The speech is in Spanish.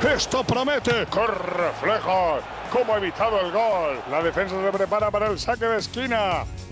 Esto promete. ¡Qué reflejos! ¿Cómo ha evitado el gol? La defensa se prepara para el saque de esquina.